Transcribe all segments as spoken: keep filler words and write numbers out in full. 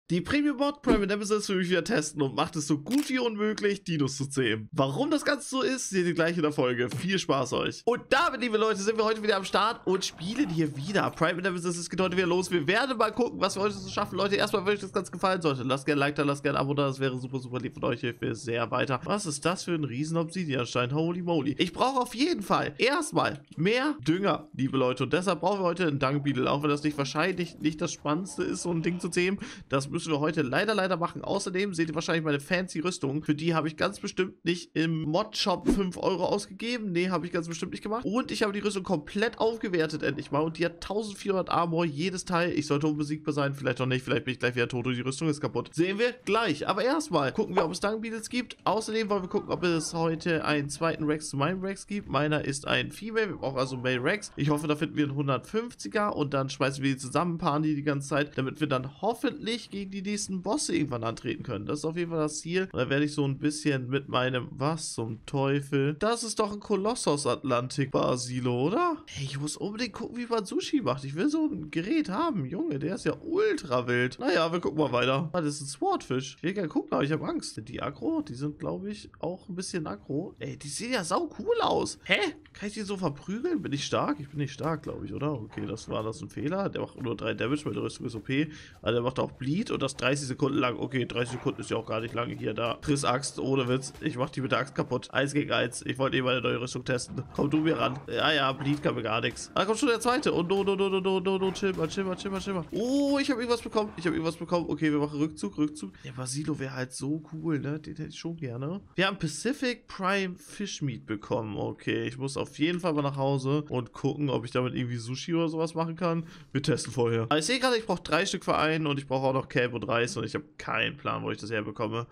Die Premium-Mod Prime Nemesis will ich wieder testen und macht es so gut wie unmöglich, Dinos zu zähmen. Warum das Ganze so ist, seht ihr gleich in der Folge. Viel Spaß euch. Und damit, liebe Leute, sind wir heute wieder am Start und spielen hier wieder. Prime Nemesis, es geht heute wieder los. Wir werden mal gucken, was wir heute so schaffen. Leute, erstmal, wenn euch das Ganze gefallen sollte, lasst gerne ein Like da, lasst gerne ein Abo da. Das wäre super, super lieb von euch. Hilft mir sehr weiter. Was ist das für ein riesen Obsidianstein? Holy moly. Ich brauche auf jeden Fall erstmal mehr Dünger, liebe Leute. Und deshalb brauchen wir heute einen Dung Beetle. Auch wenn das nicht wahrscheinlich nicht das Spannendste ist, so ein Ding zu zähmen. Das müssen wir heute leider, leider machen. Außerdem seht ihr wahrscheinlich meine fancy Rüstung. Für die habe ich ganz bestimmt nicht im Mod-Shop fünf Euro ausgegeben. Nee, habe ich ganz bestimmt nicht gemacht. Und ich habe die Rüstung komplett aufgewertet endlich mal. Und die hat eintausendvierhundert Armor, jedes Teil. Ich sollte unbesiegbar sein, vielleicht auch nicht. Vielleicht bin ich gleich wieder tot und die Rüstung ist kaputt. Sehen wir gleich. Aber erstmal gucken wir, ob es Dung Beetles gibt. Außerdem wollen wir gucken, ob es heute einen zweiten Rex zu meinem Rex gibt. Meiner ist ein Female. Wir brauchen also Male Rex. Ich hoffe, da finden wir einen hundertfünfziger. Und dann schmeißen wir die zusammen, paaren die die ganze Zeit, damit wir dann hoffentlich gegen die nächsten Bosse irgendwann antreten können. Das ist auf jeden Fall das Ziel. Und da werde ich so ein bisschen mit meinem... Was zum Teufel? Das ist doch ein Kolossos Atlantik Basilo, oder? Hey, ich muss unbedingt gucken, wie man Sushi macht. Ich will so ein Gerät haben. Junge, der ist ja ultra wild. Naja, wir gucken mal weiter. Ah, das ist ein Swordfish. Ich will gerne gucken, aber ich habe Angst. Sind die aggro? Die sind, glaube ich, auch ein bisschen aggro. Ey, die sehen ja sau cool aus. Hä? Kann ich die so verprügeln? Bin ich stark? Ich bin nicht stark, glaube ich, oder? Okay, das war das ein Fehler. Der macht nur drei Damage, weil der Rüstung ist O P. Aber der macht auch Bleed und das dreißig Sekunden lang. Okay, dreißig Sekunden ist ja auch gar nicht lange hier. Da. Chris Axt, ohne Witz. Ich mach die mit der Axt kaputt. Eins gegen eins. Ich wollte eh meine neue Rüstung testen. Komm du mir ran. Ja, ja, Bleed kann mir gar nichts. Ah, kommt schon der zweite. Und no, no, no, no, no, no, no, chill mal, chill mal, chill mal, chill mal. Oh, ich habe irgendwas bekommen. Ich habe irgendwas bekommen. Okay, wir machen Rückzug, Rückzug. Der Basilo wäre halt so cool, ne? Den hätte ich schon gerne. Wir haben Pacific Prime Fish Meat bekommen. Okay, ich muss auf jeden Fall mal nach Hause und gucken, ob ich damit irgendwie Sushi oder sowas machen kann. Wir testen vorher. Aber ich sehe gerade, ich brauche drei Stück für einen und ich brauche auch noch Kelp und Reis und ich habe keinen Plan, wo ich das herbekomme.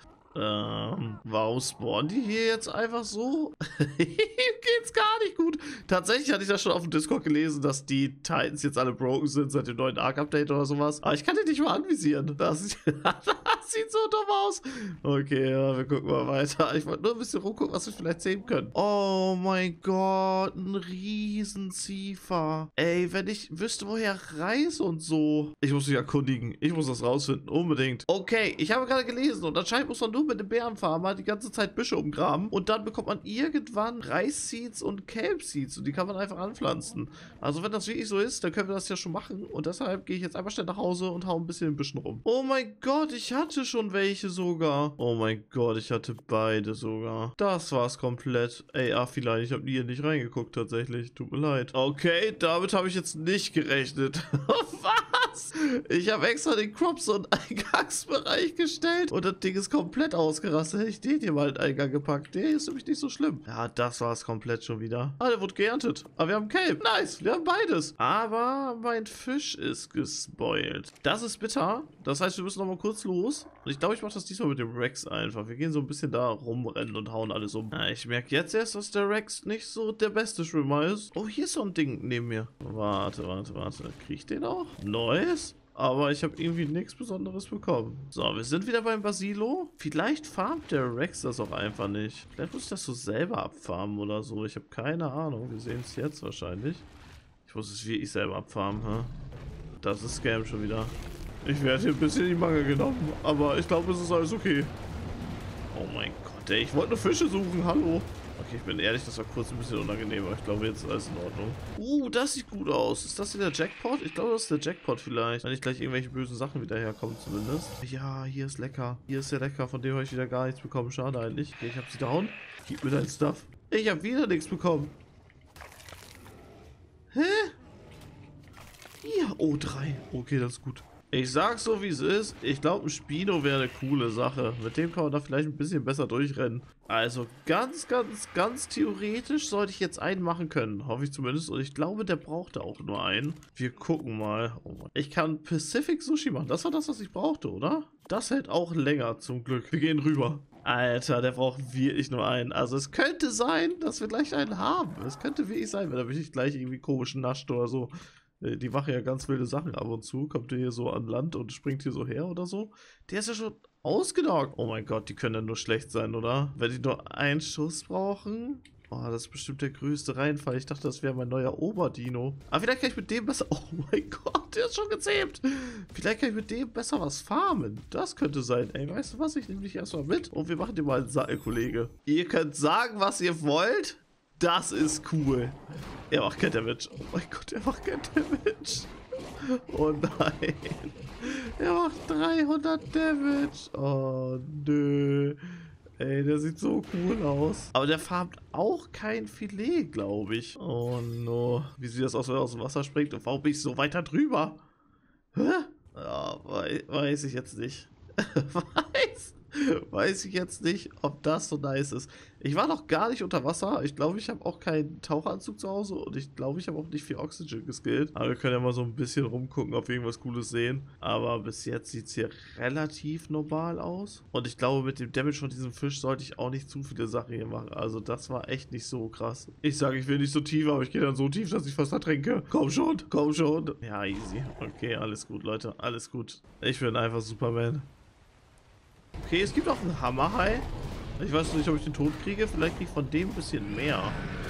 Ähm, warum spawnen die hier jetzt einfach so? Geht's gar nicht gut. Tatsächlich hatte ich das schon auf dem Discord gelesen, dass die Titans jetzt alle broken sind seit dem neuen Arc-Update oder sowas. Aber ich kann die nicht mal anvisieren. Das, das sieht so dumm aus. Okay, ja, wir gucken mal weiter. Ich wollte nur ein bisschen rumgucken, was wir vielleicht sehen können. Oh mein Gott, ein Riesenziefer. Ey, wenn ich wüsste, woher Reis und so. Ich muss mich erkundigen. Ich muss das rausfinden. Unbedingt. Okay, ich habe gerade gelesen und anscheinend muss man nur mit dem Bärenfarmer die ganze Zeit Büsche umgraben und dann bekommt man irgendwann Reisseeds und Kelp-Seeds und die kann man einfach anpflanzen. Also wenn das wirklich so ist, dann können wir das ja schon machen und deshalb gehe ich jetzt einfach schnell nach Hause und hau ein bisschen in Büschen rum. Oh mein Gott, ich hatte schon welche sogar. Oh mein Gott, ich hatte beide sogar. Das war's komplett. Ey, ah, vielleicht, ich habe hier nicht reingeguckt tatsächlich. Tut mir leid. Okay, damit habe ich jetzt nicht gerechnet. Was? Ich habe extra den Crops- und Eingangsbereich gestellt und das Ding ist komplett ausgerastet. Hätte ich den hier mal in den Eingang gepackt. Der ist nämlich nicht so schlimm. Ja, das war es komplett schon wieder. Ah, der wurde geerntet. Aber wir haben Kelp. Nice, wir haben beides. Aber mein Fisch ist gespoilt. Das ist bitter. Das heißt, wir müssen noch mal kurz los. Und ich glaube, ich mache das diesmal mit dem Rex einfach. Wir gehen so ein bisschen da rumrennen und hauen alles um. Ja, ich merke jetzt erst, dass der Rex nicht so der beste Schwimmer ist. Oh, hier ist so ein Ding neben mir. Warte, warte, warte. Kriege ich den auch? Neues? Aber ich habe irgendwie nichts Besonderes bekommen. So, wir sind wieder beim Basilo. Vielleicht farmt der Rex das auch einfach nicht. Vielleicht muss ich das so selber abfarmen oder so. Ich habe keine Ahnung. Wir sehen es jetzt wahrscheinlich. Ich muss es wirklich selber abfarmen. Hä? Das ist Scam schon wieder. Ich werde hier ein bisschen in die Mangel genommen. Aber ich glaube, es ist alles okay. Oh mein Gott, ey. Ich wollte nur Fische suchen. Hallo. Okay, ich bin ehrlich, das war kurz ein bisschen unangenehm, aber ich glaube, jetzt ist alles in Ordnung. Uh, das sieht gut aus. Ist das hier der Jackpot? Ich glaube, das ist der Jackpot vielleicht. Wenn nicht gleich irgendwelche bösen Sachen wieder herkommen zumindest. Ja, hier ist lecker. Hier ist der lecker, von dem habe ich wieder gar nichts bekommen. Schade eigentlich. Okay, ich habe sie down. Gib mir dein Stuff. Ich habe wieder nichts bekommen. Hä? Ja, oh, drei. Okay, das ist gut. Ich sag's so, wie es ist. Ich glaube, ein Spino wäre eine coole Sache. Mit dem kann man da vielleicht ein bisschen besser durchrennen. Also ganz, ganz, ganz theoretisch sollte ich jetzt einen machen können. Hoffe ich zumindest. Und ich glaube, der brauchte auch nur einen. Wir gucken mal. Oh Mann. Ich kann Pacific Sushi machen. Das war das, was ich brauchte, oder? Das hält auch länger, zum Glück. Wir gehen rüber. Alter, der braucht wirklich nur einen. Also es könnte sein, dass wir gleich einen haben. Es könnte wirklich sein, wenn er mich nicht gleich irgendwie komisch nascht oder so. Die machen ja ganz wilde Sachen ab und zu. Kommt der hier so an Land und springt hier so her oder so. Der ist ja schon ausgenockt. Oh mein Gott, die können ja nur schlecht sein, oder? Wenn die nur einen Schuss brauchen. Oh, das ist bestimmt der größte Reinfall. Ich dachte, das wäre mein neuer Oberdino. Aber vielleicht kann ich mit dem besser... Oh mein Gott, der ist schon gezähmt. Vielleicht kann ich mit dem besser was farmen. Das könnte sein. Ey, weißt du was? Ich nehme dich erstmal mit und wir machen dir mal einen Sattel, Kollege. Ihr könnt sagen, was ihr wollt. Das ist cool. Er macht kein Damage. Oh mein Gott, er macht kein Damage. Oh nein. Er macht dreihundert Damage. Oh nö. Ey, der sieht so cool aus. Aber der farmt auch kein Filet, glaube ich. Oh no. Wie sieht das aus, wenn er aus dem Wasser springt? Und warum bin ich so weiter drüber? Hä? Ja, weiß, weiß ich jetzt nicht. weiß, weiß ich jetzt nicht, ob das so nice ist. Ich war noch gar nicht unter Wasser. Ich glaube, ich habe auch keinen Taucheranzug zu Hause. Und ich glaube, ich habe auch nicht viel Oxygen geskillt. Aber wir können ja mal so ein bisschen rumgucken, ob wir irgendwas Cooles sehen. Aber bis jetzt sieht es hier relativ normal aus. Und ich glaube, mit dem Damage von diesem Fisch sollte ich auch nicht zu viele Sachen hier machen. Also das war echt nicht so krass. Ich sage, ich will nicht so tief, aber ich gehe dann so tief, dass ich fast ertrinke. Komm schon, komm schon. Ja, easy. Okay, alles gut, Leute. Alles gut. Ich bin einfach Superman. Okay, es gibt auch einen Hammerhai. Ich weiß nicht, ob ich den tot kriege. Vielleicht kriege ich von dem ein bisschen mehr.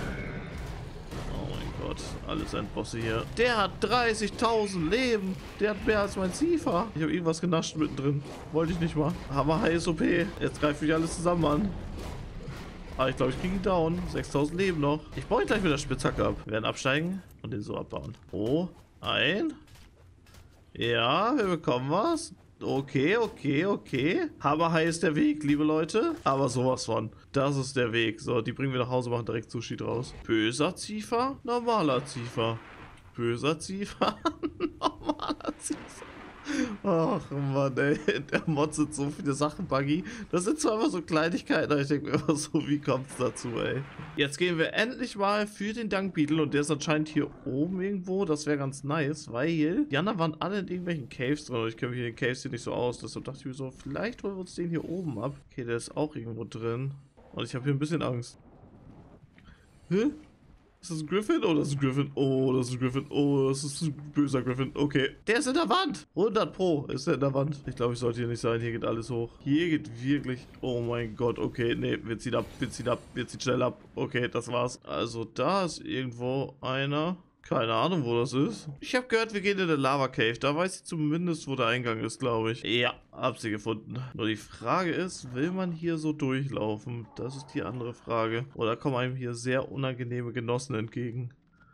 Oh mein Gott. Alles Endbosse hier. Der hat dreißigtausend Leben. Der hat mehr als mein Siefer. Ich habe irgendwas genascht mittendrin. Wollte ich nicht mal. Hammerhai ist O P. Jetzt greift mich alles zusammen an. Aber ich glaube, ich kriege ihn down. sechstausend Leben noch. Ich baue ihn gleich mit der Spitzhacke ab. Wir werden absteigen und den so abbauen. Oh, ein. Ja, wir bekommen was. Okay, okay, okay. Hammerhai ist der Weg, liebe Leute. Aber sowas von. Das ist der Weg. So, die bringen wir nach Hause, machen direkt Sushi draus. Böser Ziefer, normaler Ziefer. Böser Ziefer, normaler Ziefer. Ach Mann, ey. Der Mod sind so viele Sachen, Buggy. Das sind zwar immer so Kleinigkeiten, aber ich denke mir immer so, wie kommt's dazu, ey? Jetzt gehen wir endlich mal für den Dung Beetle und der ist anscheinend hier oben irgendwo. Das wäre ganz nice, weil die anderen waren alle in irgendwelchen Caves drin und ich kenne mich in den Caves hier nicht so aus. Deshalb dachte ich mir so, vielleicht holen wir uns den hier oben ab. Okay, der ist auch irgendwo drin. Und ich habe hier ein bisschen Angst. Hä? Ist das ein Griffin? Oh, das ist ein Griffin. Oh, das ist ein Griffin. Oh, das ist ein böser Griffin. Okay. Der ist in der Wand. hundert Pro ist er in der Wand. Ich glaube, ich sollte hier nicht sein. Hier geht alles hoch. Hier geht wirklich... Oh mein Gott. Okay, nee. Wir ziehen ab. Wir ziehen ab. Wir ziehen schnell ab. Okay, das war's. Also, da ist irgendwo einer... Keine Ahnung, wo das ist. Ich habe gehört, wir gehen in der Lava Cave. Da weiß ich zumindest, wo der Eingang ist, glaube ich. Ja, hab sie gefunden. Nur die Frage ist, will man hier so durchlaufen? Das ist die andere Frage. Oder kommen einem hier sehr unangenehme Genossen entgegen?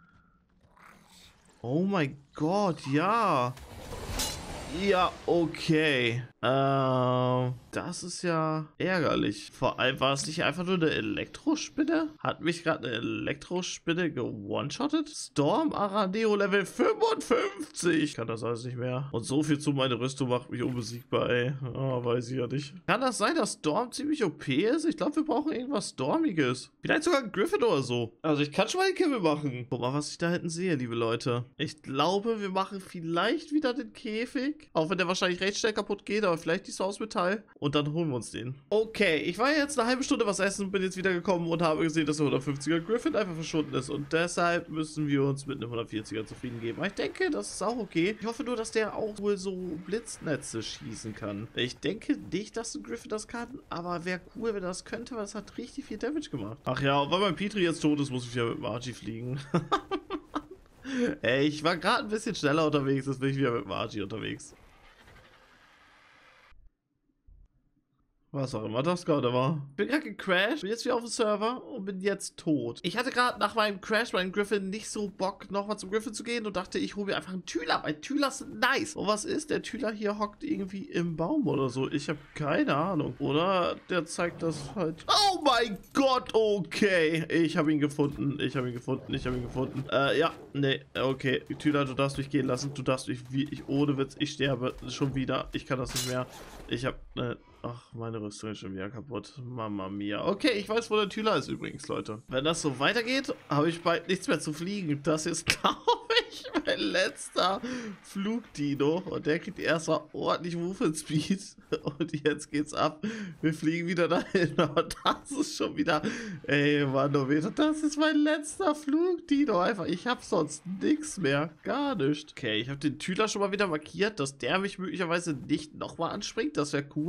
Oh mein Gott, ja. Ja, okay. Ähm, das ist ja ärgerlich. Vor allem war es nicht einfach nur eine Elektrospinne? Hat mich gerade eine Elektrospinne ge-one-shottet? Storm Araneo Level fünfundfünfzig. Kann das alles nicht mehr. Und so viel zu meiner Rüstung macht mich unbesiegbar, ey. Oh, weiß ich ja nicht. Kann das sein, dass Storm ziemlich O P ist? Ich glaube, wir brauchen irgendwas Stormiges. Vielleicht sogar ein Griffin oder so. Also ich kann schon mal den Kimmel machen. Guck mal, was ich da hinten sehe, liebe Leute. Ich glaube, wir machen vielleicht wieder den Käfig. Auch wenn der wahrscheinlich recht schnell kaputt geht, aber vielleicht ist er aus Metall. Und dann holen wir uns den. Okay, ich war jetzt eine halbe Stunde was essen, bin jetzt wieder gekommen und habe gesehen, dass der hundertfünfziger Griffin einfach verschwunden ist. Und deshalb müssen wir uns mit einem hundertvierziger zufrieden geben. Aber ich denke, das ist auch okay. Ich hoffe nur, dass der auch wohl so Blitznetze schießen kann. Ich denke nicht, dass ein Griffin das kann, aber wäre cool, wenn er das könnte, weil das hat richtig viel Damage gemacht. Ach ja, und weil mein Petri jetzt tot ist, muss ich ja mit Margie fliegen. Ey, ich war gerade ein bisschen schneller unterwegs, jetzt bin ich wieder mit Margie unterwegs. Was auch immer das gerade war. Ich bin gerade gecrashed, bin jetzt wieder auf dem Server und bin jetzt tot. Ich hatte gerade nach meinem Crash bei einem Griffin nicht so Bock, nochmal zum Griffin zu gehen und dachte, ich hole mir einfach einen Tüler, weil Tüler sind nice. Und was ist? Der Tüler hier hockt irgendwie im Baum oder so. Ich habe keine Ahnung. Oder der zeigt das halt. Oh mein Gott, okay. Ich habe ihn gefunden. Ich habe ihn gefunden. Ich habe ihn gefunden. Äh, ja, nee, okay. Tüler, du darfst mich gehen lassen. Du darfst mich, wie ich, ohne Witz, ich sterbe schon wieder. Ich kann das nicht mehr. Ich habe, äh, ach, meine Rüstung ist schon wieder kaputt. Mama mia. Okay, ich weiß, wo der Tüler ist übrigens, Leute. Wenn das so weitergeht, habe ich bald nichts mehr zu fliegen. Das ist, glaube ich, mein letzter Flugdino. Und der kriegt erstmal ordentlich Movement Speed. Und jetzt geht's ab. Wir fliegen wieder dahin. Aber das ist schon wieder... Ey, Manometer, das ist mein letzter Flugdino. Einfach, ich habe sonst nichts mehr. Gar nichts. Okay, ich habe den Tüler schon mal wieder markiert, dass der mich möglicherweise nicht nochmal anspringt. Das wäre cool.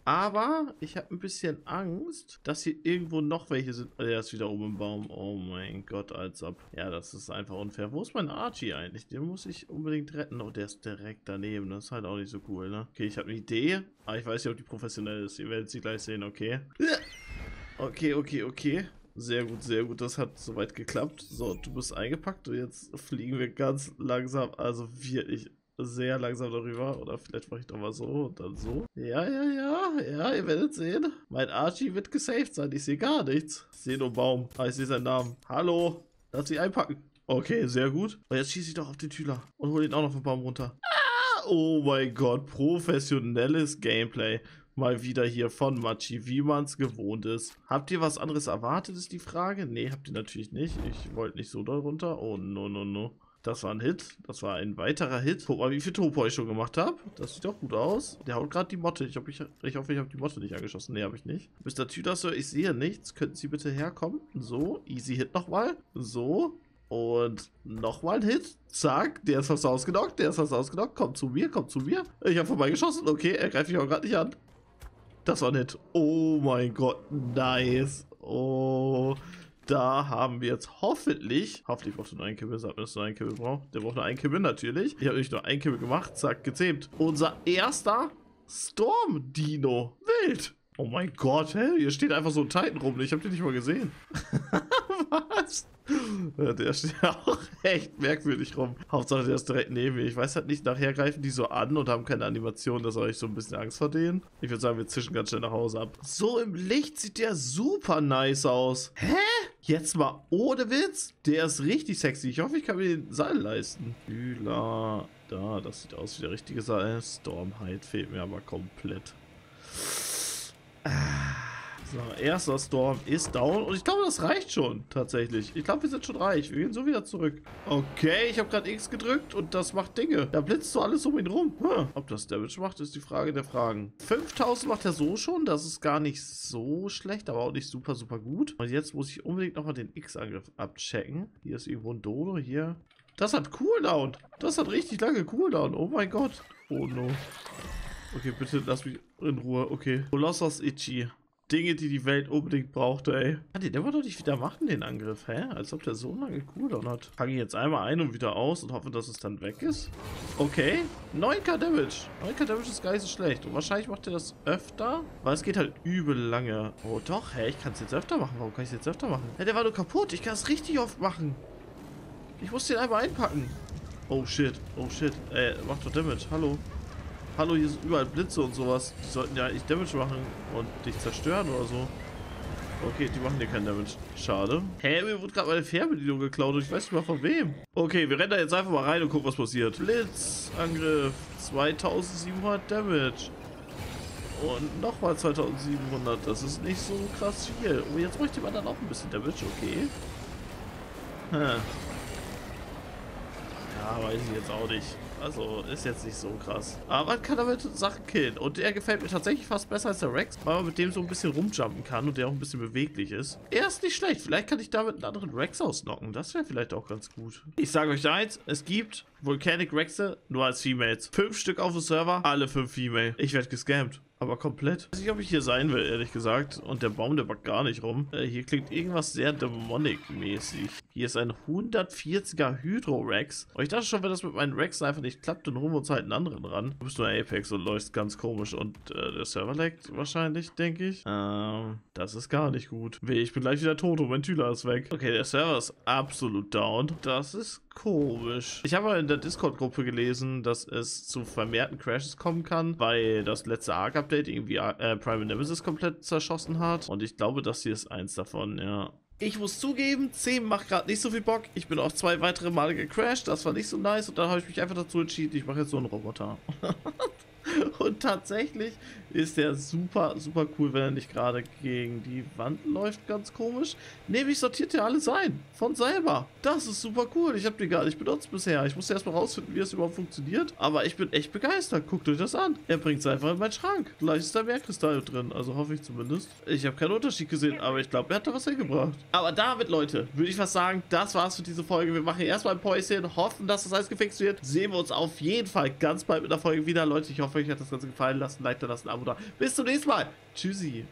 Aber ich habe ein bisschen Angst, dass hier irgendwo noch welche sind. Oh, der ist wieder oben im Baum. Oh mein Gott, als ob. Ja, das ist einfach unfair. Wo ist mein Archie eigentlich? Den muss ich unbedingt retten. Oh, der ist direkt daneben. Das ist halt auch nicht so cool, ne? Okay, ich habe eine Idee. Aber ich weiß nicht, ob die professionell ist. Ihr werdet sie gleich sehen, okay? Okay, okay, okay. Sehr gut, sehr gut. Das hat soweit geklappt. So, du bist eingepackt und jetzt fliegen wir ganz langsam. Also wirklich sehr langsam darüber. Oder vielleicht mache ich doch mal so und dann so. Ja, ja, ja. Ja, ihr werdet sehen. Mein Archie wird gesaved sein. Ich sehe gar nichts. Ich sehe nur Baum. Ah, ich sehe seinen Namen. Hallo. Lass sie einpacken. Okay, sehr gut. Und jetzt schieße ich doch auf den Schüler. Und hole ihn auch noch vom Baum runter. Ah, oh mein Gott. Professionelles Gameplay. Mal wieder hier von Machi, wie man es gewohnt ist. Habt ihr was anderes erwartet, ist die Frage? Nee, habt ihr natürlich nicht. Ich wollte nicht so doll runter. Oh, no, no, no. Das war ein Hit. Das war ein weiterer Hit. Guck mal, wie viel Topo ich schon gemacht habe. Das sieht doch gut aus. Der haut gerade die Motte. Ich, hoffe, ich, ich hoffe, ich habe die Motte nicht angeschossen. Nee, habe ich nicht. Mister Tüdasser, ich sehe nichts. Könnten Sie bitte herkommen? So, easy Hit nochmal. So. Und nochmal ein Hit. Zack, der ist fast ausgenockt. Der ist fast ausgenockt. Kommt zu mir, kommt zu mir. Ich habe vorbeigeschossen. Okay, er greift mich auch gerade nicht an. Das war nett. Oh mein Gott, nice. Oh, da haben wir jetzt hoffentlich, hoffentlich braucht er nur einen Kibbel, sagt mir, dass er nur einen Kibbel braucht. Der braucht nur einen Kibbel natürlich. Ich habe nicht nur einen Kibbel gemacht, zack, gezähmt. Unser erster Storm-Dino. Wild. Oh mein Gott, hä? Hier steht einfach so ein Titan rum. Ich habe den nicht mal gesehen. Was? Ja, der steht auch echt merkwürdig rum. Hauptsache, der ist direkt neben mir. Ich weiß halt nicht, nachher greifen die so an und haben keine Animation. Das habe ich so ein bisschen Angst vor denen. Ich würde sagen, wir zischen ganz schnell nach Hause ab. So im Licht sieht der super nice aus. Hä? Jetzt mal ohne Witz? Der ist richtig sexy. Ich hoffe, ich kann mir den Seil leisten. Hühler. Da, das sieht aus wie der richtige Seil. Stormhide fehlt mir aber komplett. So, erster Storm ist down und ich glaube, das reicht schon tatsächlich. Ich glaube, wir sind schon reich. Wir gehen so wieder zurück. Okay, ich habe gerade X gedrückt und das macht Dinge. Da blitzt so alles um ihn rum. Hm. Ob das Damage macht, ist die Frage der Fragen. fünftausend macht er so schon. Das ist gar nicht so schlecht, aber auch nicht super, super gut. Und jetzt muss ich unbedingt nochmal den X-Angriff abchecken. Hier ist irgendwo ein Dodo. Hier. Das hat Cooldown. Das hat richtig lange Cooldown. Oh mein Gott. Oh no. Okay, bitte lass mich in Ruhe. Okay. Colossus Ichi. Dinge, die die Welt unbedingt brauchte, ey. Kann die aber doch nicht wieder machen, den Angriff, hä? Als ob der so lange Cooldown hat. Fange ich jetzt einmal ein und wieder aus und hoffe, dass es dann weg ist. Okay. neun K Damage. neun K Damage ist gar nicht so schlecht. Und wahrscheinlich macht er das öfter, weil es geht halt übel lange. Oh doch, hä? Ich kann es jetzt öfter machen. Warum kann ich es jetzt öfter machen? Hä, der war nur kaputt. Ich kann es richtig oft machen. Ich muss den einmal einpacken. Oh shit. Oh shit. Ey, macht doch Damage. Hallo. Hallo, hier sind überall Blitze und sowas. Die sollten ja eigentlich Damage machen und dich zerstören oder so. Okay, die machen dir keinen Damage. Schade. Hä, mir wurde gerade meine Fernbedienung geklaut und ich weiß nicht mal von wem. Okay, wir rennen da jetzt einfach mal rein und gucken, was passiert. Blitzangriff. zweitausendsiebenhundert Damage. Und nochmal zweitausendsiebenhundert. Das ist nicht so krass viel. Oh, jetzt bräuchte man dann auch ein bisschen Damage. Okay. Hm. Ja, weiß ich jetzt auch nicht. Also, ist jetzt nicht so krass. Aber man kann damit Sachen killen. Und der gefällt mir tatsächlich fast besser als der Rex, weil man mit dem so ein bisschen rumjumpen kann und der auch ein bisschen beweglich ist. Er ist nicht schlecht. Vielleicht kann ich damit einen anderen Rex ausnocken. Das wäre vielleicht auch ganz gut. Ich sage euch eins, es gibt Volcanic Rexe nur als Females. Fünf Stück auf dem Server, alle fünf Female. Ich werde gescammt. Aber komplett. Ich weiß nicht, ob ich hier sein will, ehrlich gesagt. Und der Baum, der backt gar nicht rum. Äh, hier klingt irgendwas sehr Demonic-mäßig. Hier ist ein hundertvierziger Hydro-Rex. Und ich dachte schon, wenn das mit meinen Rexen einfach nicht klappt, dann holen wir uns halt einen anderen ran. Du bist nur Apex und läufst ganz komisch. Und äh, der Server laggt wahrscheinlich, denke ich. Ähm, das ist gar nicht gut. Weh, ich bin gleich wieder tot und mein Tüler ist weg. Okay, der Server ist absolut down. Das ist komisch. Ich habe in der Discord-Gruppe gelesen, dass es zu vermehrten Crashes kommen kann, weil das letzte Arc-Update irgendwie äh, Prime Nemesis komplett zerschossen hat. Und ich glaube, das hier ist eins davon, ja. Ich muss zugeben, zehn macht gerade nicht so viel Bock. Ich bin auch zwei weitere Male gecrashed. Das war nicht so nice. Und dann habe ich mich einfach dazu entschieden, ich mache jetzt so einen Roboter. Und tatsächlich ist der super, super cool, wenn er nicht gerade gegen die Wand läuft, ganz komisch. Nämlich sortiert er alles ein, von selber. Das ist super cool, ich habe den gar nicht benutzt bisher. Ich musste erstmal rausfinden, wie es überhaupt funktioniert. Aber ich bin echt begeistert, guckt euch das an. Er bringt es einfach in meinen Schrank. Gleich ist da mehr Kristalle drin, also hoffe ich zumindest. Ich habe keinen Unterschied gesehen, aber ich glaube, er hat da was hingebracht. Aber damit, Leute, würde ich fast sagen, das war's für diese Folge. Wir machen erstmal ein Päuschen, hoffen, dass das alles gefixt wird. Sehen wir uns auf jeden Fall ganz bald mit der Folge wieder. Leute, ich hoffe, euch hat das das Ganze gefallen. Lasst ein Like da, lasst ein Abo da. Bis zum nächsten Mal. Tschüssi.